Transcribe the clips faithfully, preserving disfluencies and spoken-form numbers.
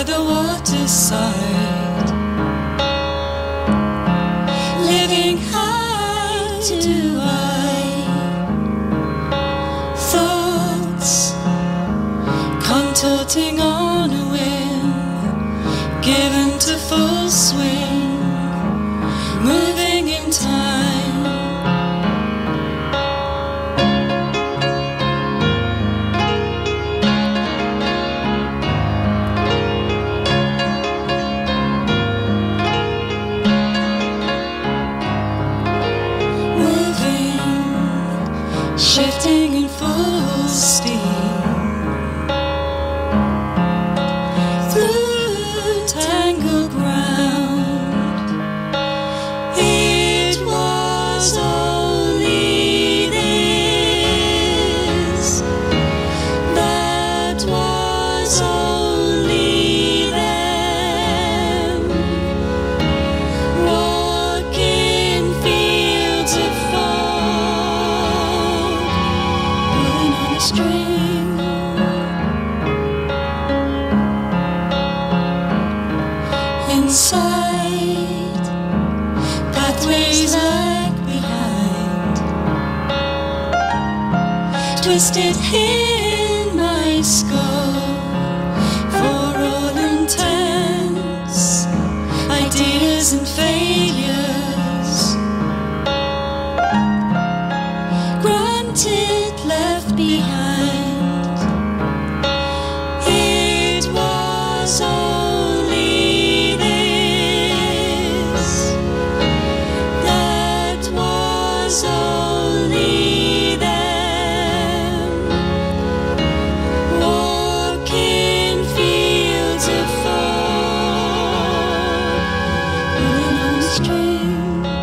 by the waterside, living high to I. Thoughts contorting on a whim, given to full swing, moving in time. Shifting in full steam through tangled ground. It was only this, that was only them, walking fields of fog on a string. Inside, pathways lag behind, twisted in my skull, for all intents, ideas and failures, granted left behind. It was only this, that was only them, walking fields of fog, pulling on a string.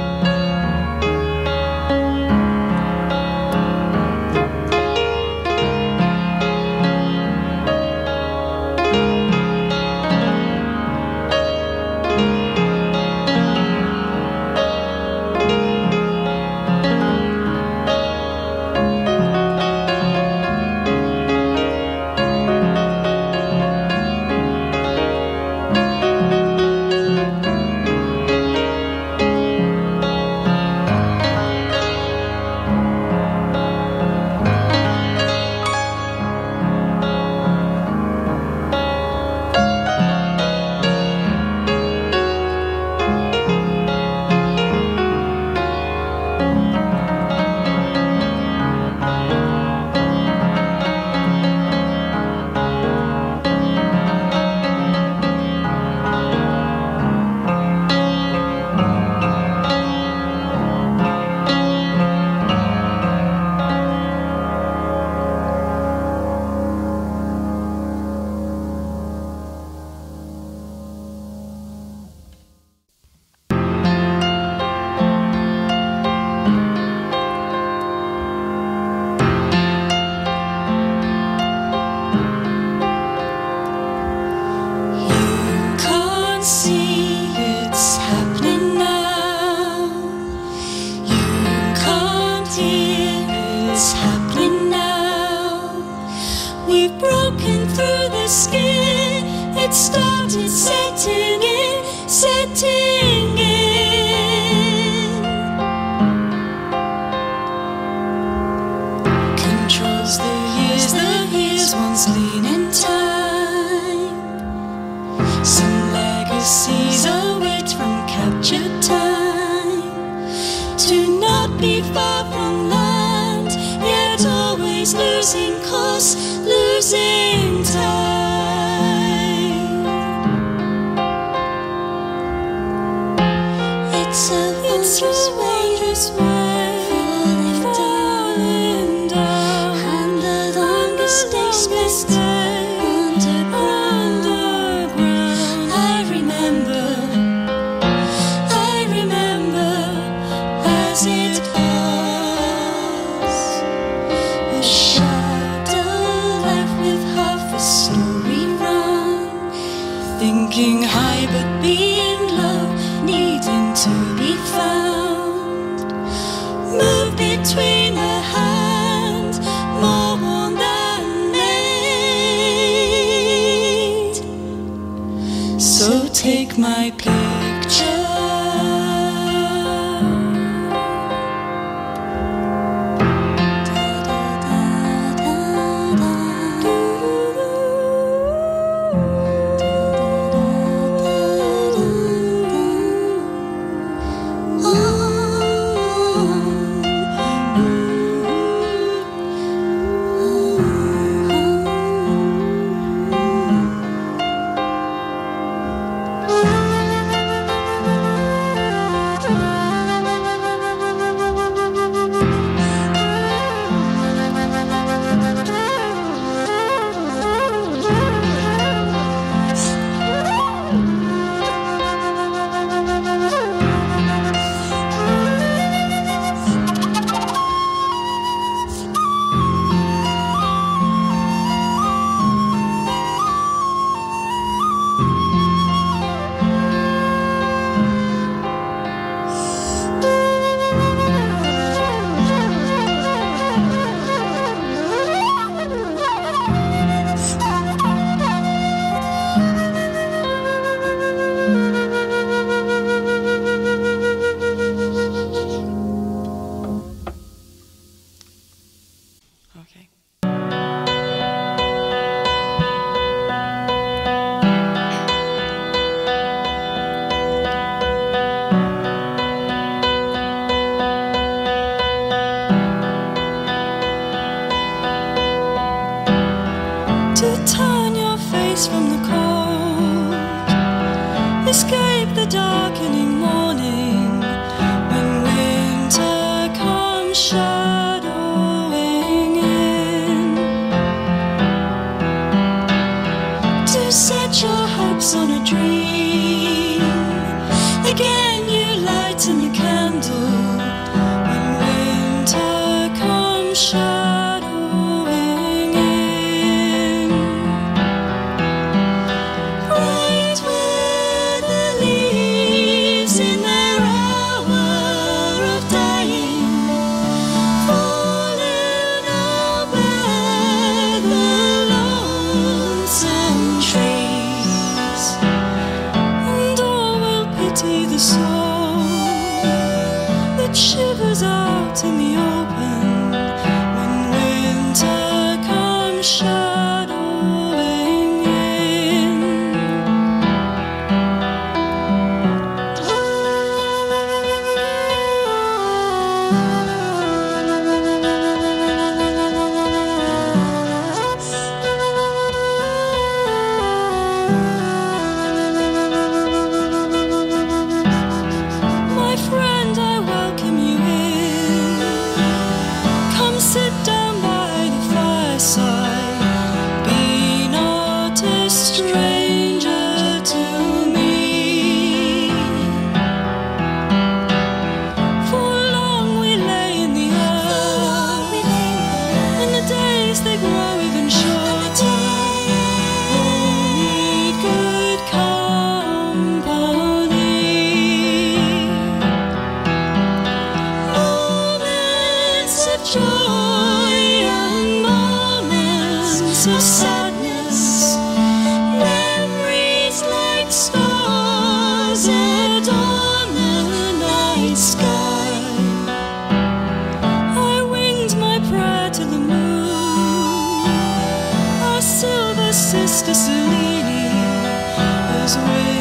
See, it's happening now. You can't hear, it's happening now. We've broken through the skin. It started setting in, setting in. Controls the years, the years once lean in time. Some legacies await from captured time, to not be far from land, yet always losing course, losing time. take my picture. Okay. To turn your face from the cold, escape the darkening morning, when winter comes shadowing in, to set your hopes on a dream. Again you lighten the candle, when winter comes shadowing. The soul that shivers out in the open, when winter comes shadowing in. Sit down by the fireside, be not a stranger to me. For long we lay in the earth, and the days they grow even shorter. Need good company, moments of joy, of sadness, memories like stars adorn the night sky. I winged my prayer to the moon, our silver sister Selene, as we